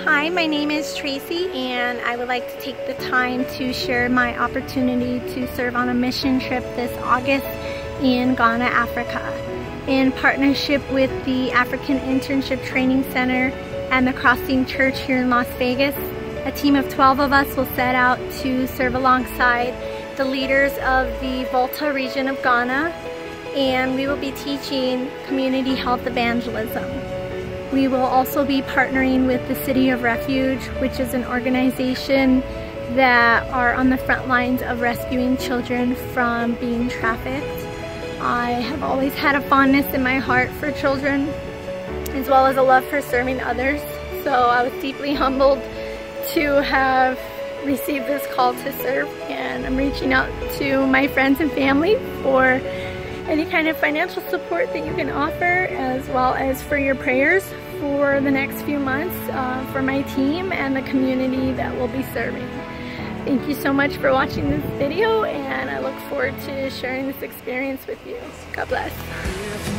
Hi, my name is Tracy, and I would like to take the time to share my opportunity to serve on a mission trip this August in Ghana, Africa. In partnership with the African Internship Training Center and the Crossing Church here in Las Vegas, a team of 12 of us will set out to serve alongside the leaders of the Volta region of Ghana, and we will be teaching community health evangelism. We will also be partnering with the City of Refuge, which is an organization that are on the front lines of rescuing children from being trafficked. I have always had a fondness in my heart for children, as well as a love for serving others. So I was deeply humbled to have received this call to serve, and I'm reaching out to my friends and family for any kind of financial support that you can offer, as well as for your prayers for the next few months for my team and the community that we'll be serving. Thank you so much for watching this video, and I look forward to sharing this experience with you. God bless.